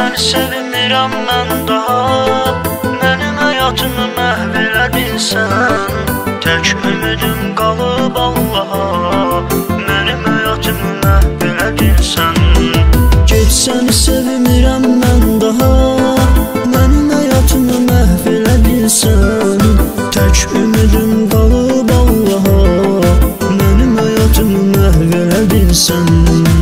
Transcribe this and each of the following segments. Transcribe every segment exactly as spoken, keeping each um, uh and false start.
səni sevmirəm mən daha. Mənim həyatımı məhv elədin sən, tək ümidim qalıb Allaha. Mənim həyatımı məhv elədin sən. Get səni sevmirəm mən daha. Mənim həyatımı məhv elədin sən, tək ümidim qalıb Allaha. Mənim həyatımı məhv elədin sən.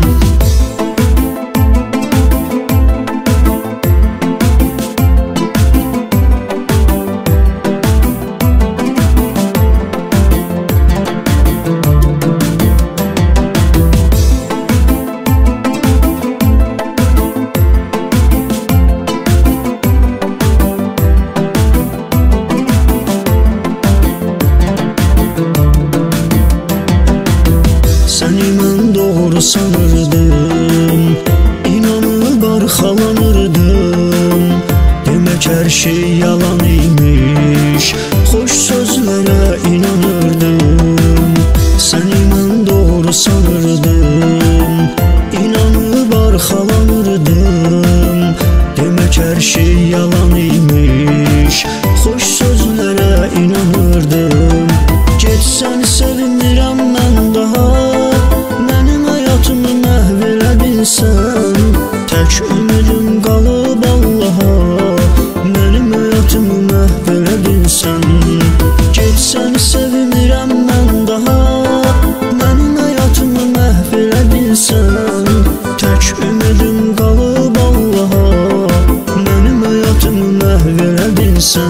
Səni mən doğru sanırdım, inanıb arxalanırdım. Demək hər şey yalan imiş, xoş sözlərə inanırdım. Səni mən doğru sanırdım, inanıb arxalanırdım. Demək hər şey yalan imiş, xoş sözlərə inanırdım. Get səni sevinmirəm mən daha. Məhv elədin sən, tək ümidim qalıb Allaha. Mənim həyatımı məhv elədin sən. Get səni sevmirəm mən daha. Mənim həyatımı məhv elədin sən, tək ümidim qalıb Allaha. Mənim həyatımı məhv elədin sən.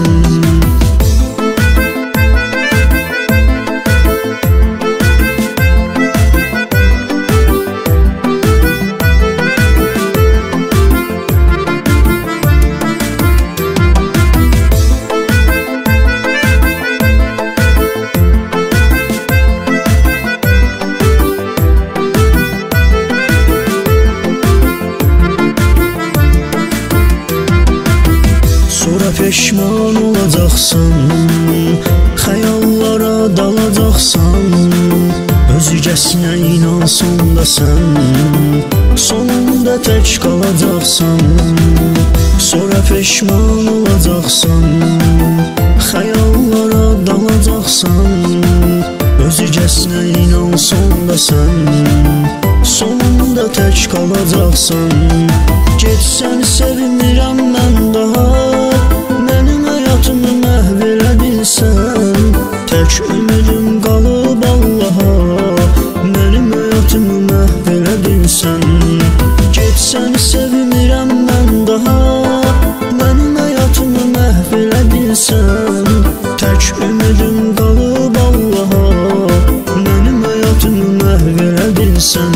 Sonra peşman olacaqsan, xəyallara dalacaqsan. Özgəsinə inansan da sən, sonunda tək qalacaqsan. Sonra peşman olacaqsan, xəyallara dalacaqsan. Özgəsinə inansan da sən, sonunda tək qalacaqsan. Get səni sevinmirəm mən daha. Mənim həyatımı məhv elədin sən, tək ümidim qalıb Allaha. Mənim həyatımı məhv elədin sən. Get səni sevinmirəm mən daha. Mənim həyatımı məhv elədin sən, tək ümidim qalıb Allaha. Mənim həyatımı məhv elədin sən.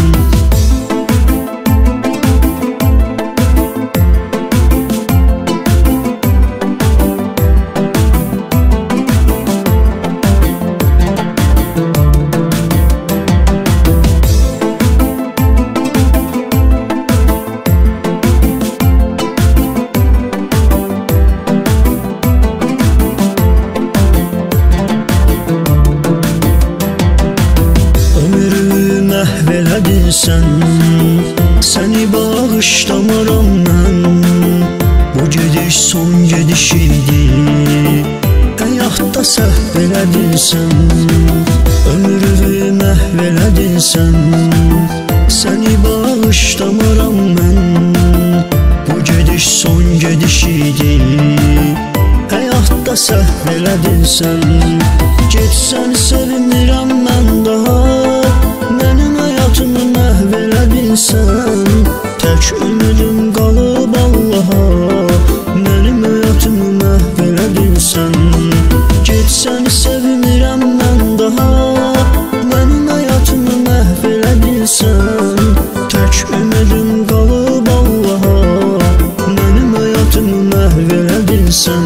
Məhv elədin sən, səni bağışlamaram mən. Bu gediş son gediş idi, həyatda səhv elədin sən. Ömrümü məhv elədin sən, səni bağışlamaram mən. Bu gediş son gediş idi, həyatda səhv elədin sən. Get səni sevinmirəm mən daha. Mənim həyatımı məhv elədin sən, tək ümidim qalıb Allaha. Mənim həyatımı məhv elədin sən. Get səni sevinmirəm mən daha. Mənim həyatımı məhv elədin sən, tək ümidim qalıb Allaha. Mənim həyatımı məhv elədin sən.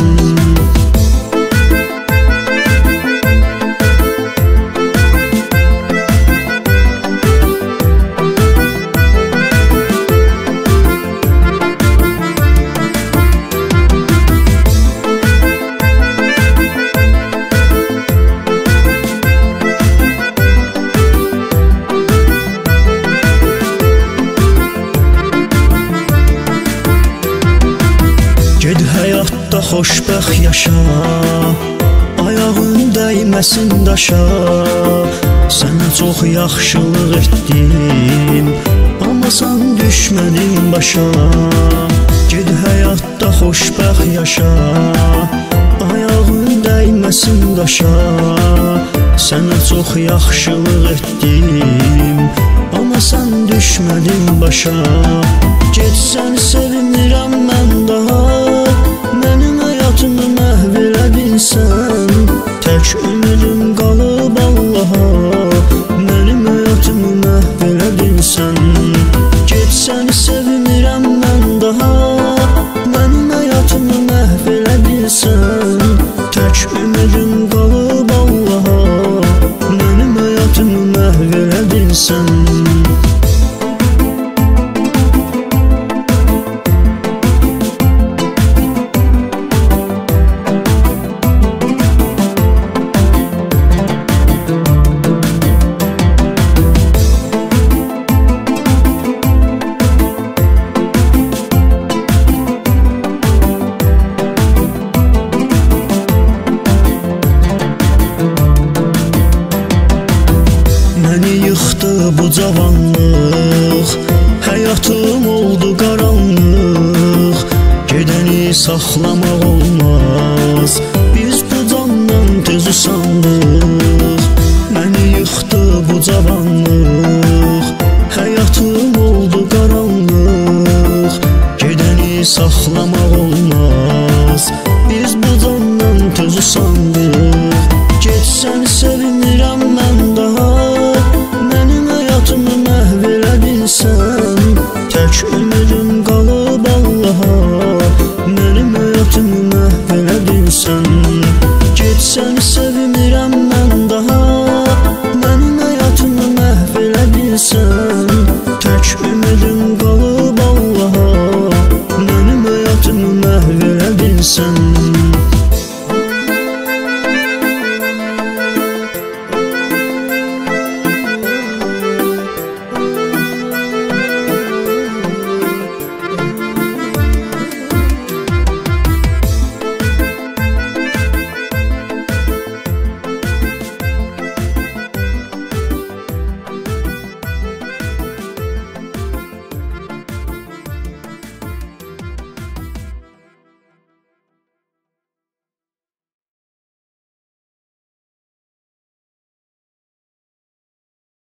xoşbəxt yaşa, ayağın dəyməsin daşa. Sənə çox yaxşılıq etdim, amma sən düşmədin başa. Ged həyatda xoşbəxt yaşa, ayağın dəyməsin daşa. Sənə çox yaxşılıq etdim, amma sən düşmədin başa. Ged səni sevmirəm mən daha, mənim həyatımı məhv elədin sən. Tək ümidin qalıb Allaha, mənim həyatımı məhv elədin sən. Ged səni sevmirəm mən daha, mənim həyatımı məhv elədin sən. Tək ümidin qalıb Allaha, mənim həyatımı məhv elədin sən. Bu cavanlıq, həyatım oldu qaranlıq. Gedəni saxlamaq olmaz, biz bu candan tez usandıq. Məni yıxdı bu cavanlıq, həyatım oldu qaranlıq. Gedəni saxlamaq olmaz, biz bu candan tez usandıq. Ged səni sevim